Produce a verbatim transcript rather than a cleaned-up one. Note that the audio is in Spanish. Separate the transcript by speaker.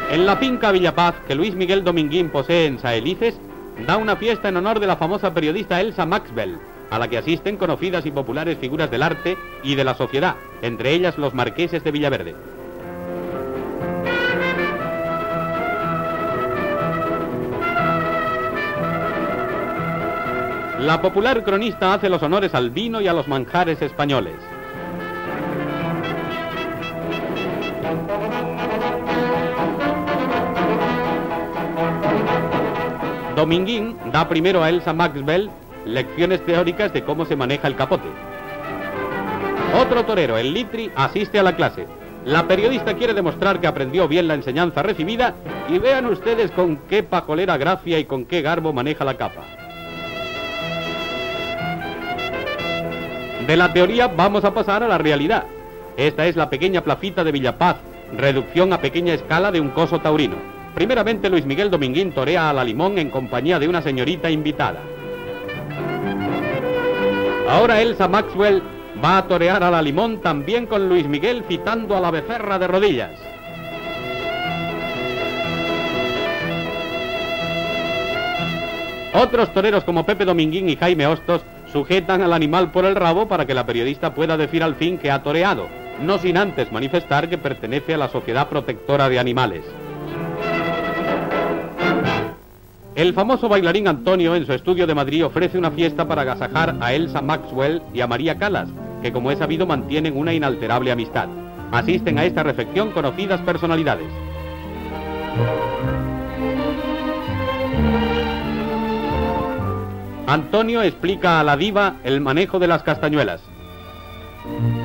Speaker 1: En la finca Villapaz, que Luis Miguel Dominguín posee en Saelices, da una fiesta en honor de la famosa periodista Elsa Maxwell, a la que asisten conocidas y populares figuras del arte y de la sociedad, entre ellas los marqueses de Villaverde. La popular cronista hace los honores al vino y a los manjares españoles. Dominguín da primero a Elsa Maxwell lecciones teóricas de cómo se maneja el capote. Otro torero, el Litri, asiste a la clase. La periodista quiere demostrar que aprendió bien la enseñanza recibida y vean ustedes con qué pajolera gracia y con qué garbo maneja la capa. De la teoría vamos a pasar a la realidad. Esta es la pequeña placita de Villapaz, reducción a pequeña escala de un coso taurino. Primeramente Luis Miguel Dominguín torea a la Limón en compañía de una señorita invitada. Ahora Elsa Maxwell va a torear a la Limón también con Luis Miguel citando a la becerra de rodillas. Otros toreros como Pepe Dominguín y Jaime Hostos sujetan al animal por el rabo para que la periodista pueda decir al fin que ha toreado, no sin antes manifestar que pertenece a la Sociedad Protectora de Animales. El famoso bailarín Antonio en su estudio de Madrid ofrece una fiesta para agasajar a Elsa Maxwell y a María Calas, que como es sabido mantienen una inalterable amistad. Asisten a esta recepción conocidas personalidades. Antonio explica a la diva el manejo de las castañuelas.